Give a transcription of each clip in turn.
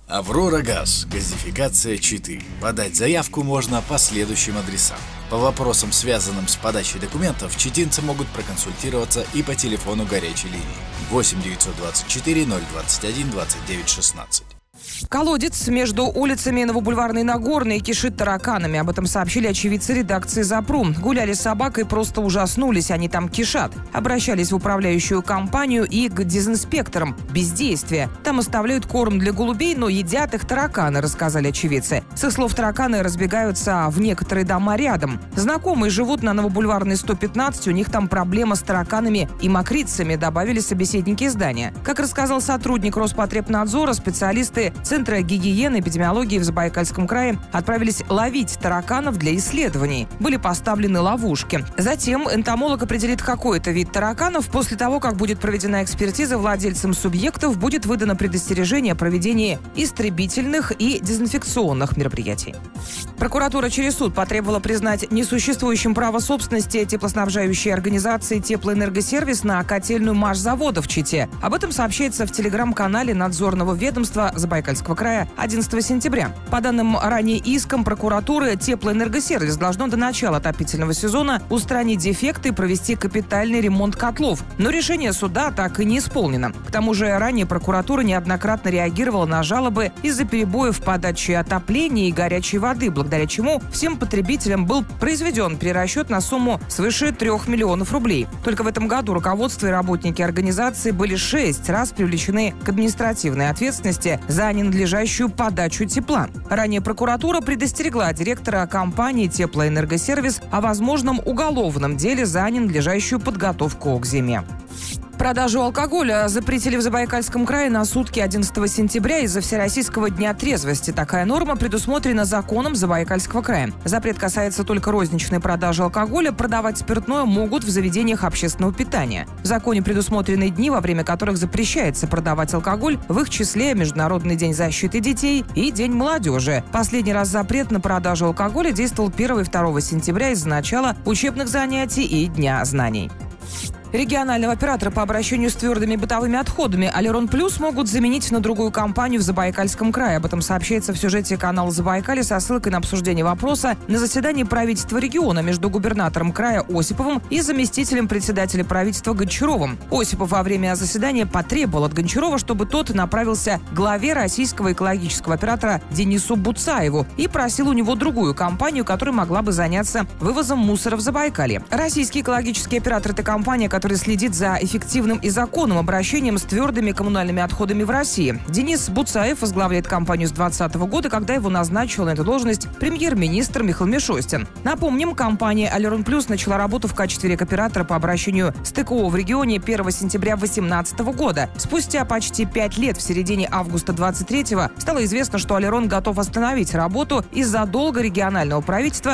Аврора Газ. Газификация Читы. Подать заявку можно по следующим адресам. По вопросам, связанным с подачей документов, читинцы могут проконсультироваться и по телефону горячей линии 8 924 021 29 16. Колодец между улицами Новобульварной и Нагорной кишит тараканами. Об этом сообщили очевидцы редакции «Запру». Гуляли с собакой, просто ужаснулись, они там кишат. Обращались в управляющую компанию и к дезинспекторам. Бездействие. Там оставляют корм для голубей, но едят их тараканы, рассказали очевидцы. С их слов, тараканы разбегаются в некоторые дома рядом. Знакомые живут на Новобульварной 115, у них там проблема с тараканами и мокрицами, добавили собеседники издания. Как рассказал сотрудник Роспотребнадзора, специалисты Центра гигиены и эпидемиологии в Забайкальском крае отправились ловить тараканов для исследований. Были поставлены ловушки. Затем энтомолог определит какой-то вид тараканов. После того, как будет проведена экспертиза, владельцам субъектов будет выдано предостережение о проведении истребительных и дезинфекционных мероприятий. Прокуратура через суд потребовала признать несуществующим право собственности теплоснабжающей организации «Теплоэнергосервис» на котельную Машзавода в Чите. Об этом сообщается в телеграм-канале надзорного ведомства Забайкальского края 11 сентября. По данным ранее иском прокуратуры, Теплоэнергосервис должно до начала отопительного сезона устранить дефекты и провести капитальный ремонт котлов. Но решение суда так и не исполнено. К тому же ранее прокуратура неоднократно реагировала на жалобы из-за перебоев в подаче отопления и горячей воды, благодаря чему всем потребителям был произведен перерасчет на сумму свыше 3 миллионов рублей. Только в этом году руководство и работники организации были 6 раз привлечены к административной ответственности за ненадлежащую подачу тепла. Ранее прокуратура предостерегла директора компании «Теплоэнергосервис» о возможном уголовном деле за ненадлежащую подготовку к зиме. Продажу алкоголя запретили в Забайкальском крае на сутки 11 сентября из-за Всероссийского дня трезвости. Такая норма предусмотрена законом Забайкальского края. Запрет касается только розничной продажи алкоголя. Продавать спиртное могут в заведениях общественного питания. В законе предусмотрены дни, во время которых запрещается продавать алкоголь, в их числе Международный день защиты детей и День молодежи. Последний раз запрет на продажу алкоголя действовал 1 и 2 сентября из-за начала учебных занятий и Дня знаний. Регионального оператора по обращению с твердыми бытовыми отходами «Алерон Плюс» могут заменить на другую компанию в Забайкальском крае. Об этом сообщается в сюжете канала «Забайкалье» со ссылкой на обсуждение вопроса на заседании правительства региона между губернатором края Осиповым и заместителем председателя правительства Гончаровым. Осипов во время заседания потребовал от Гончарова, чтобы тот направился к главе российского экологического оператора Денису Буцаеву и просил у него другую компанию, которая могла бы заняться вывозом мусора в Забайкалье. Российский экологический оператор – это компания, который следит за эффективным и законным обращением с твердыми коммунальными отходами в России. Денис Буцаев возглавляет компанию с 2020 года, когда его назначил на эту должность премьер-министр Михаил Мишустин. Напомним, компания «Алерон Плюс» начала работу в качестве рекоператора по обращению с ТКО в регионе 1 сентября 2018 года. Спустя почти 5 лет, в середине августа 2023-го, стало известно, что «Алерон» готов остановить работу из-за долга регионального правительства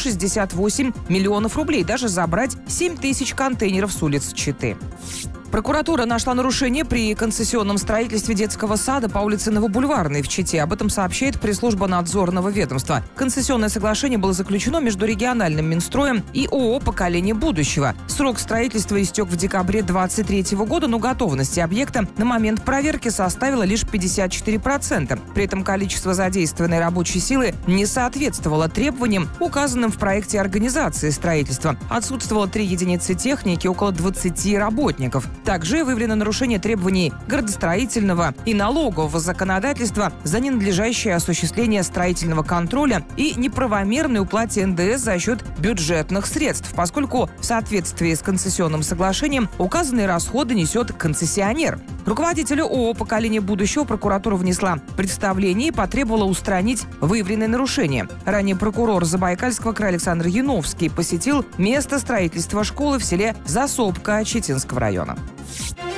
168 миллионов рублей, даже забрать 7 тысяч контейнеров с улиц Читы. Прокуратура нашла нарушение при концессионном строительстве детского сада по улице Новобульварной в Чите. Об этом сообщает пресс-служба надзорного ведомства. Концессионное соглашение было заключено между региональным Минстроем и ООО «Поколение будущего». Срок строительства истек в декабре 2023 года, но готовность объекта на момент проверки составила лишь 54%. При этом количество задействованной рабочей силы не соответствовало требованиям, указанным в проекте организации строительства. Отсутствовало 3 единицы техники, около 20 работников. Также выявлено нарушение требований градостроительного и налогового законодательства за ненадлежащее осуществление строительного контроля и неправомерной уплате НДС за счет бюджетных средств, поскольку в соответствии с концессионным соглашением указанные расходы несет концессионер. Руководителю ООО «Поколение будущего» прокуратура внесла представление и потребовала устранить выявленные нарушения. Ранее прокурор Забайкальского края Александр Яновский посетил место строительства школы в селе Засопка Читинского района.